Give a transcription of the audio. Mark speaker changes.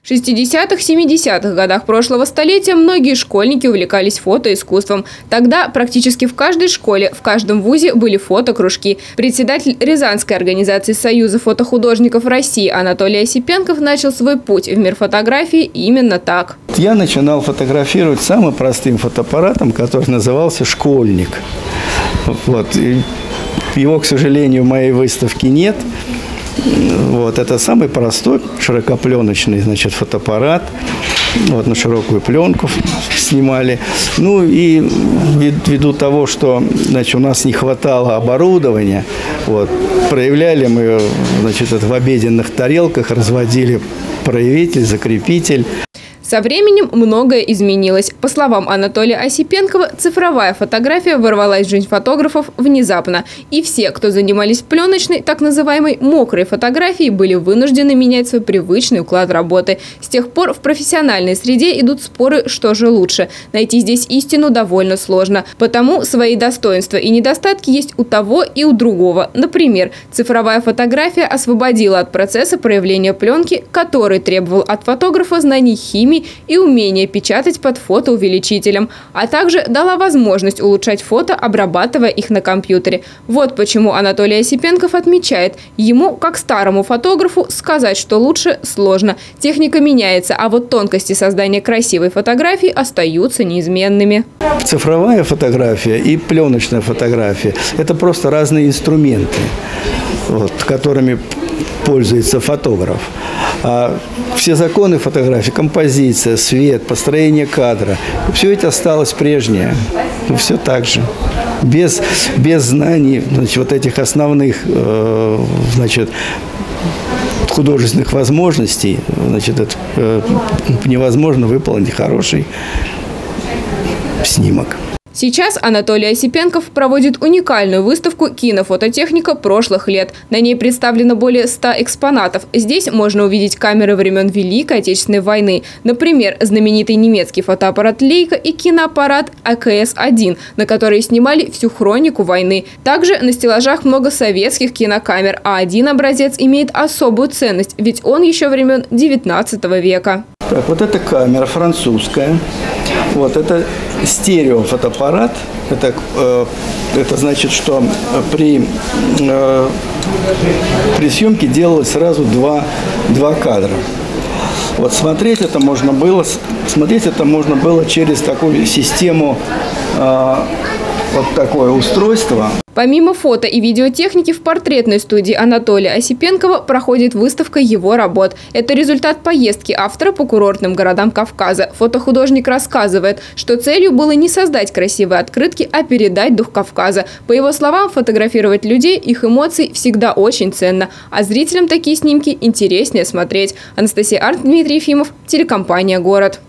Speaker 1: В 60-70-х годах прошлого столетия многие школьники увлекались фотоискусством. Тогда практически в каждой школе, в каждом вузе были фотокружки. Председатель Рязанской организации Союза фотохудожников России Анатолий Осипенков начал свой путь в мир фотографии именно так.
Speaker 2: Я начинал фотографировать самым простым фотоаппаратом, который назывался «Школьник». Вот. Его, к сожалению, в моей выставке нет. Вот, это самый простой широкопленочный, значит, фотоаппарат. Вот, на широкую пленку снимали. Ну и ввиду того, что, значит, у нас не хватало оборудования, вот, проявляли мы, значит, это в обеденных тарелках, разводили проявитель, закрепитель.
Speaker 1: Со временем многое изменилось. По словам Анатолия Осипенкова, цифровая фотография ворвалась в жизнь фотографов внезапно. И все, кто занимались пленочной, так называемой мокрой фотографией, были вынуждены менять свой привычный уклад работы. С тех пор в профессиональной среде идут споры, что же лучше. Найти здесь истину довольно сложно. Потому свои достоинства и недостатки есть у того и у другого. Например, цифровая фотография освободила от процесса проявления пленки, который требовал от фотографа знаний химии и умение печатать под фотоувеличителем, а также дала возможность улучшать фото, обрабатывая их на компьютере. Вот почему Анатолий Осипенков отмечает, ему, как старому фотографу, сказать, что лучше, сложно. Техника меняется, а вот тонкости создания красивой фотографии остаются неизменными.
Speaker 2: Цифровая фотография и пленочная фотография – это просто разные инструменты, вот, которыми пользуется фотограф. А все законы фотографии, композиция, свет, построение кадра, все это осталось прежнее. Все так же. Без знаний, значит, вот этих основных, значит, художественных возможностей, значит, это невозможно выполнить хороший снимок.
Speaker 1: Сейчас Анатолий Осипенков проводит уникальную выставку «Кинофототехника прошлых лет». На ней представлено более 100 экспонатов. Здесь можно увидеть камеры времен Великой Отечественной войны. Например, знаменитый немецкий фотоаппарат «Лейка» и киноаппарат АКС-1, на которые снимали всю хронику войны. Также на стеллажах много советских кинокамер, а один образец имеет особую ценность, ведь он еще времен 19 века.
Speaker 2: Так, вот эта камера французская. Вот это стереофотоаппарат. Это значит, что при съемке делалось сразу два кадра. Вот смотреть это можно было через такую систему, вот такое устройство.
Speaker 1: Помимо фото- и видеотехники, в портретной студии Анатолия Осипенкова проходит выставка его работ. Это результат поездки автора по курортным городам Кавказа. Фотохудожник рассказывает, что целью было не создать красивые открытки, а передать дух Кавказа. По его словам, фотографировать людей, их эмоции всегда очень ценно. А зрителям такие снимки интереснее смотреть. Анастасия Арнт, Дмитрий Ефимов, телекомпания «Город».